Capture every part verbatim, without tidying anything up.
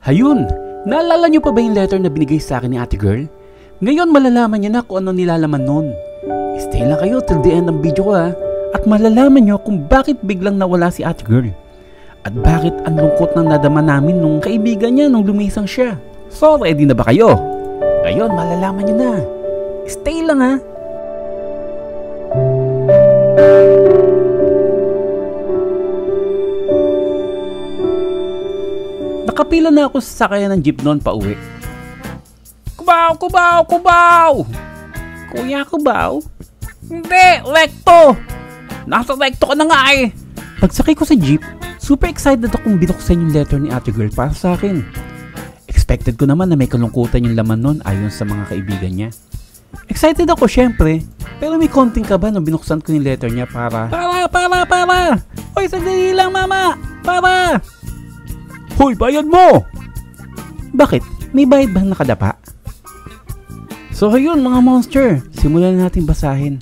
Hayun, naalala niyo pa ba yung letter na binigay sa akin ni ate girl? Ngayon malalaman niyo na kung ano nilalaman nun. Stay lang kayo till the end ng video ko ha. At malalaman niyo kung bakit biglang nawala si ate girl. At bakit ang lungkot ng nadama namin nung kaibigan niya nung lumisang siya. So ready na ba kayo? Ngayon malalaman niyo na. Stay lang ha. Nakapila na ako sa sakayan ng jeep noon pa uwi. Kubaw! Kubaw! Kubaw! Kuya Kubaw? Hindi! Recto! Nasa recto ka na nga eh! Pagsakay ko sa jeep, super excited akong binuksan yung letter ni ate girl para sa akin. Expected ko naman na may kalungkutan yung laman nun ayon sa mga kaibigan niya. Excited ako syempre, pero may konting kaba nung binuksan ko yung letter niya para Para! Para! Para! Hoy, sandali lang mama! Para! Hoy, bayad mo! Bakit? May bayad ba nakadapa? So ayun mga monster, simulan na natin basahin.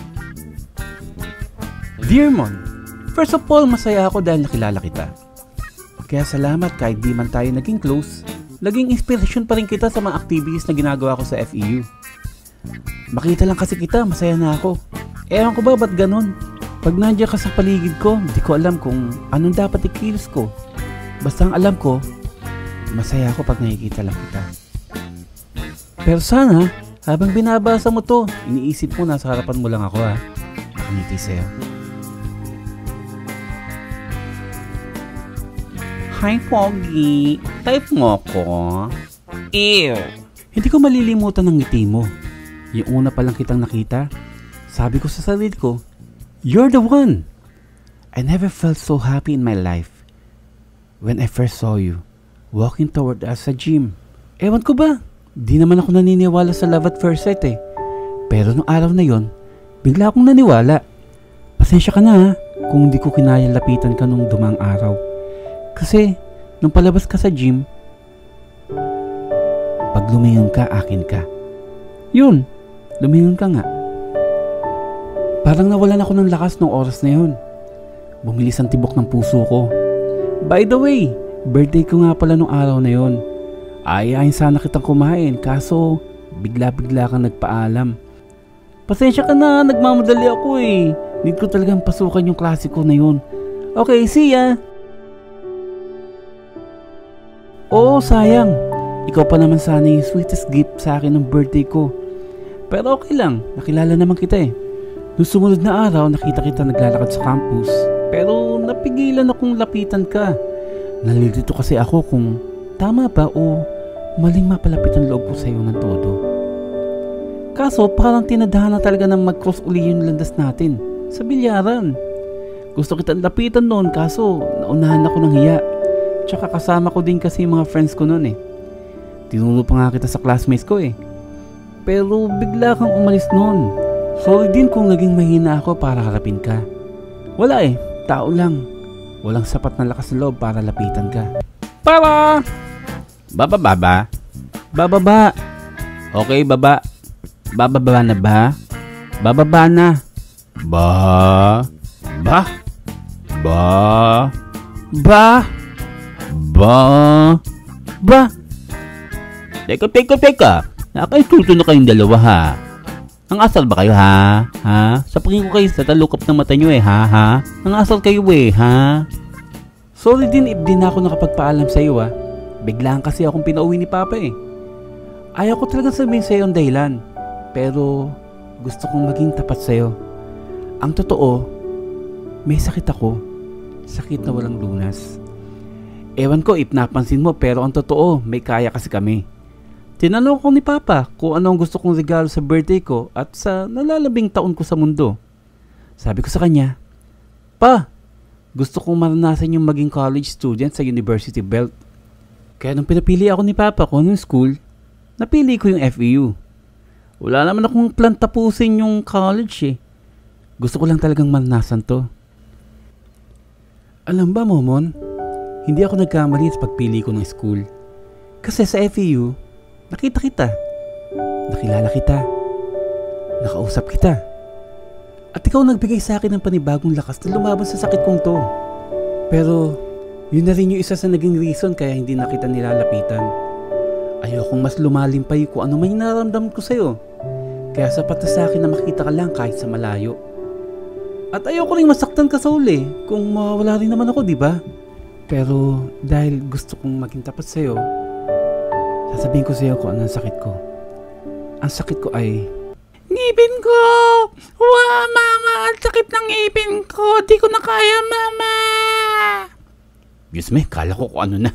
Dear Mon, first of all, masaya ako dahil nakilala kita. Kaya salamat kahit di man tayo naging close, naging inspirasyon pa rin kita sa mga activities na ginagawa ko sa F E U. Makita lang kasi kita, masaya na ako. Ewan ko ba ba't ganun? Pag nandiyan ka sa paligid ko, di ko alam kung anong dapat ikilos ko. Basta ang alam ko, masaya ako pag nakikita lang kita. Pero sana, habang binabasa mo to, iniisip mo nasa harapan mo lang ako ha. Nakangiti sa'yo. Hi Pogi, type mo ko. Ew. Hindi ko malilimutan ng ngiti mo. Yung una pa lang kitang nakita, sabi ko sa sarili ko, you're the one. I never felt so happy in my life when I first saw you walking toward us sa gym. Ewan ko ba, di naman ako naniniwala sa love at first sight eh. Pero nung araw na yon, bigla akong naniwala. Pasensya ka na ha, kung di ko kinaya lapitan ka nung dumang araw. Kasi, nung palabas ka sa gym, pag lumingon ka, akin ka. Yun, lumingon ka nga. Parang nawalan ako ng lakas nung oras na yun. Bumilis ang tibok ng puso ko. By the way, birthday ko nga pala nung araw na yun. Ayayin sana kitang kumain, kaso bigla-bigla kang nagpaalam. Pasensya ka na, nagmamadali ako eh. Need ko talagang pasukan yung klase ko na yun. Okay, see ya! Oo, sayang. Ikaw pa naman sana yung sweetest gift sa akin ng birthday ko. Pero okay lang, nakilala naman kita eh. Noong sumunod na araw, nakita kita naglalakad sa campus. Pero napigilan akong lapitan ka. Nalilito kasi ako kung tama ba o maling mapalapit ang loob ko sa iyo ng todo. Kaso parang tinadhana talaga ng mag-cross uli yung landas natin sa bilyaran. Gusto kitang lapitan noon kaso naunahan ako ng hiya. Tsaka kasama ko din kasi yung mga friends ko noon eh. Tinulo pa nga kita sa classmates ko eh. Pero bigla kang umalis noon. Sorry din kung naging mahina ako para harapin ka. Wala eh, tao lang. Walang sapat na lakas na loob para lapitan ka. Para! Baba baba? Bababa. Okay, baba. Bababa na ba? Bababa na. Ba? Ba? Ba? Ba? Ba? Ba? Teka, teka, teka. Nakaituto na kayong dalawa ha. Ang asal ba kayo ha? Ha? Sa pagin ko kayo sa talukap ng mata nyo eh ha? Ha? Ang asal kayo eh ha? Sorry din if din ako nakapagpaalam sa iyo ha. Biglaan kasi akong pinauwi ni Papa eh. Ayaw ko talaga sabihin sa iyo ang dahilan. Pero gusto kong maging tapat sa iyo. Ang totoo, may sakit ako. Sakit na walang lunas. Ewan ko if napansin mo pero ang totoo, may kaya kasi kami. Tinanong ko ni Papa kung ano ang gusto kong regalo sa birthday ko at sa nalalabing taon ko sa mundo. Sabi ko sa kanya, Pa, gusto kong maranasan yung maging college student sa University Belt. Kaya nung pinapili ako ni Papa kung anong school, napili ko yung F E U. Wala naman akong plan tapusin yung college eh. Gusto ko lang talagang maranasan to. Alam ba, Momon, hindi ako nagkamali sa pagpili ko ng school. Kasi sa F E U, nakita kita, nakilala kita, nakausap kita. At ikaw nagbigay sa akin ng panibagong lakas na lumaban sa sakit kong to. Pero Yun na rin yung isa sa naging reason kaya hindi na kita nilalapitan. Ayokong mas lumalim pa yung kung ano man yung nararamdaman ko sa'yo. Kaya sapat na sa akin na makita ka lang kahit sa malayo. At ayoko rin masaktan ka sa uli kung mawala rin naman ako, di ba? Pero dahil gusto kong maging tapat sa'yo, sasabihin ko sa'yo kung ano ang sakit ko. Ang sakit ko ay... Ngipin ko! Wow, mama! Ang sakit ng ngipin ko! Di ko na kaya, mama! Diyos me, kala ko kung ano na.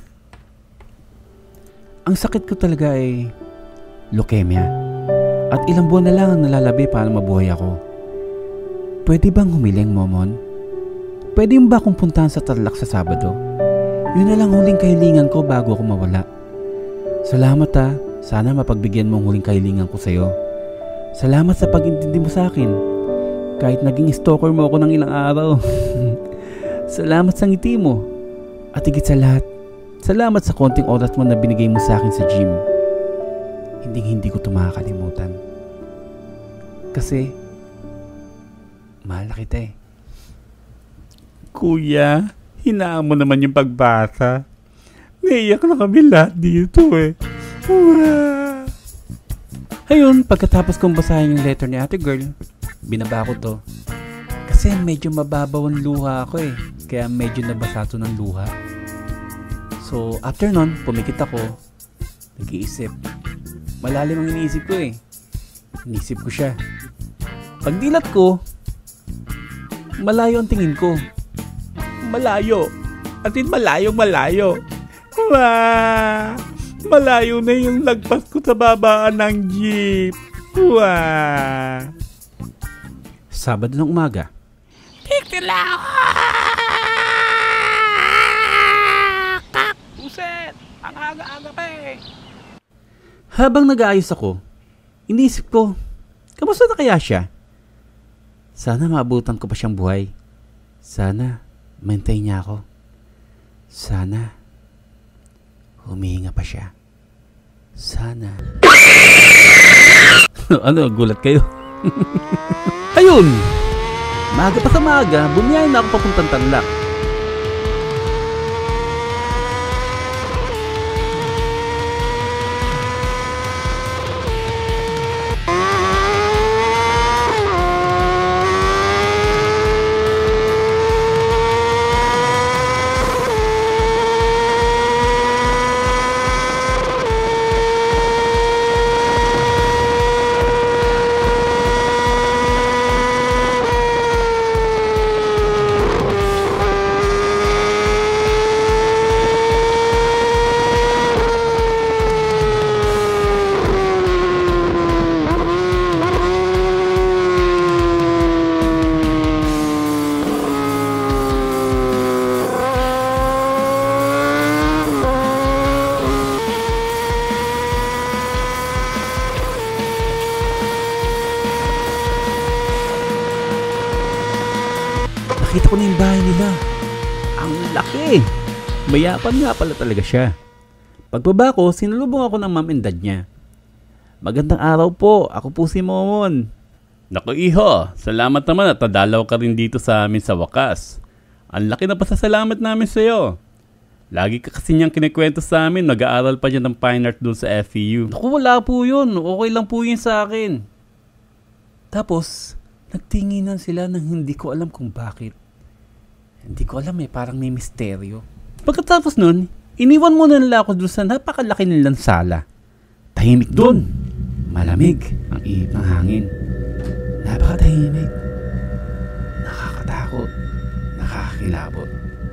Ang sakit ko talaga ay... leukemia. At ilang buwan na lang ang nalalabi para mabuhay ako. Pwede bang humiling, Momon? Pwede ba akong puntahan sa Tarlac sa Sabado? Yun na lang huling kahilingan ko bago ako mawala. Salamat ha. Sana mapagbigyan mo ang huling kahilingan ko sa'yo. Salamat sa pag-intindi mo sa akin. Kahit naging stalker mo ako ng ilang araw. Salamat sa ngiti mo. At higit sa lahat, salamat sa konting oras mo na binigay mo sa akin sa gym. Hindi hindi ko ito makakalimutan. Kasi, mahal na kita eh. Kuya, hinaan mo naman yung pagbasa. Naiyak na kami lahat dito eh. Ura! Ayun, pagkatapos kong basahin yung letter ni ate girl, binaba ko to. Kasi medyo mababaw ang luha ako eh. Kaya medyo nabasa to ng luha. So, after nun, pumikit ako. Nag-iisip. Malalim ang iniisip ko eh. Inisip ko siya. Pagdilat ko, malayo ang tingin ko. Malayo. At in malayo, malayo. Wow! Malayo na yung lagpas ko sa babaan ng jeep. Wow! Sabado ng umaga. Pigtila ako! Kakuset! Ang aga-aga pa eh. Habang nag-aayos ako, inisip ko, kamusta na kaya siya? Sana maabutan ko pa siyang buhay. Sana maintain niya ako. Sana humihinga pa siya. Sana. Ano, gulat kayo? Ayun! Maaga pa sa maaga, bumiyahin na ako papuntang Tarlac. Nakita ko na yung bahay nila. Ang laki! Mayapan nga pala talaga siya. Pagbaba ko, sinulubong ako ng mom and dad niya. Magandang araw po, ako po si Momon. Naku iho, salamat naman at nadalaw ka rin dito sa amin sa wakas. Ang laki na pasasalamat namin sa iyo. Lagi ka kasi niyang kinikwento sa amin, nag-aaral pa dyan ng fine art doon sa F E U. Naku wala po yun, okay lang po yun sa akin. Tapos, nagtinginan sila nang hindi ko alam kung bakit. Hindi ko alam eh, parang may misteryo. Pagkatapos nun, iniwan muna nila ako doon sa napakalaki nilang sala. Tahimik doon. Malamig ang ihip ng hangin. Napakatahimik. Nakakatakot. Nakakakilabot.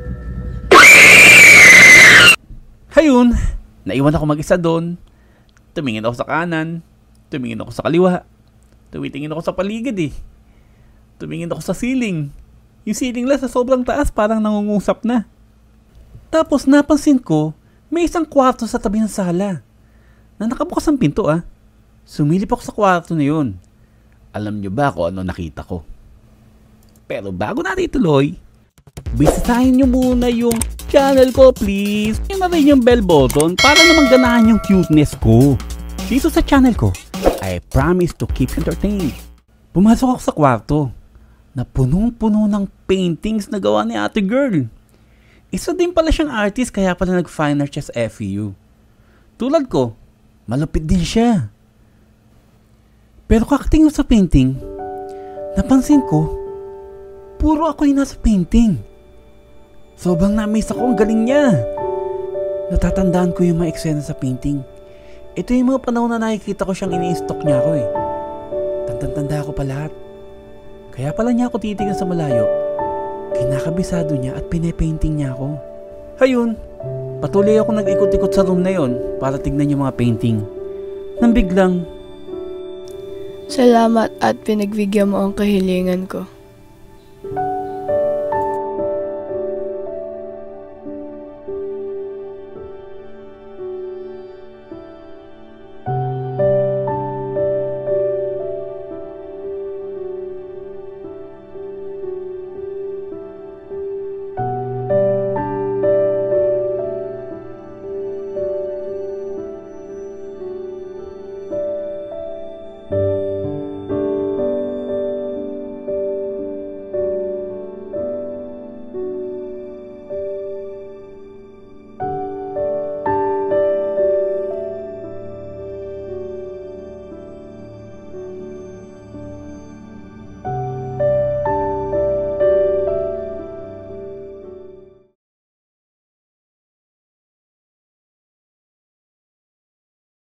Hayun, naiwan ako mag-isa doon. Tumingin ako sa kanan. Tumingin ako sa kaliwa. Tumitingin ako sa paligid eh. Tumingin ako sa ceiling. Yung ceiling lang sa sobrang taas parang nangungusap na. Tapos napansin ko, may isang kwarto sa tabi ng sala. Na nakabukas ang pinto ah. Sumilip ako sa kwarto na yun. Alam nyo ba kung ano nakita ko? Pero bago natin ituloy, bisitahin nyo muna yung channel ko please. Yung na rin yung bell button para naman ganahan yung cuteness ko. Dito sa channel ko, I promise to keep entertained. Pumasok ako sa kwarto na punong-puno ng paintings na gawa ni ate girl. Isa din pala siyang artist kaya pala nag-fine art siya sa F E U. Tulad ko, malupit din siya. Pero kakatingin sa painting, napansin ko, puro ako yung nasa painting. Sobrang na-amaze ako, ang galing niya. Natatandaan ko yung mga eksena sa painting. Ito yung mga panahon na nakikita ko siyang ini-stock niya ako eh. Tandang-tanda ko pa lahat. Kaya pala niya ako titignan sa malayo. Kinakabisado niya at pine-painting niya ako. Hayun, patuloy ako nag-ikot-ikot sa room na yon para tignan yung mga painting. Nang biglang, Salamat at pinagbigyan mo ang kahilingan ko.